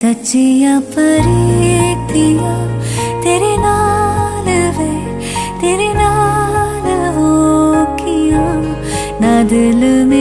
सच्चियां प्रीतियां तेरे नाल वे तेरे नाल हो किया ना दिल